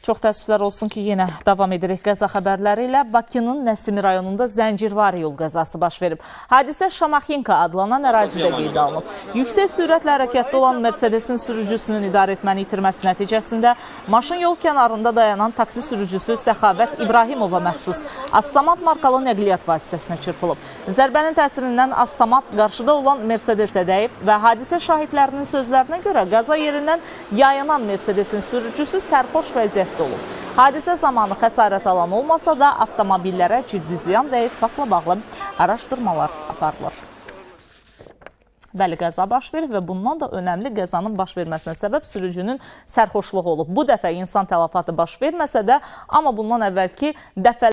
Çox təəssüflər olsun ki, yenə davam edirik qəza xəbərləri ilə. Bakının Nəsimi rayonunda Zəncirvari yol qəzası baş verib. Hadisə Şamaxinka adlanan ərazidə qeydə alınıb. Yüksək sürətlə hərəkətdə olan Mercedesin sürücüsünün idarə etməni itirməsi nəticəsində maşın yol kənarında dayanan taksi sürücüsü Səxavət İbrahimova məxsus Assamat markalı nəqliyyat vasitəsinə çırpılıb. Zərbənin təsirindən Assamat qarşıda olan Mercedesə dəyib və hadisə şahidlərinin sözlərinə görə qaza yerindən yayanan Mercedesin sürücüsü sərxoş vəziyyətdə olub. Hadisə zamanı xəsarət alan olmasa da avtomobillərə ciddi ziyan dəyib, faktla bağlı araşdırmalar aparılır. Bəli, qəza baş verir və bundan da önəmli qəzanın baş verməsinə səbəb sürücünün sərxoşluğu olub. Bu dəfə insan tələfatı baş verməsə də, amma bundan əvvəlki dəfələrlə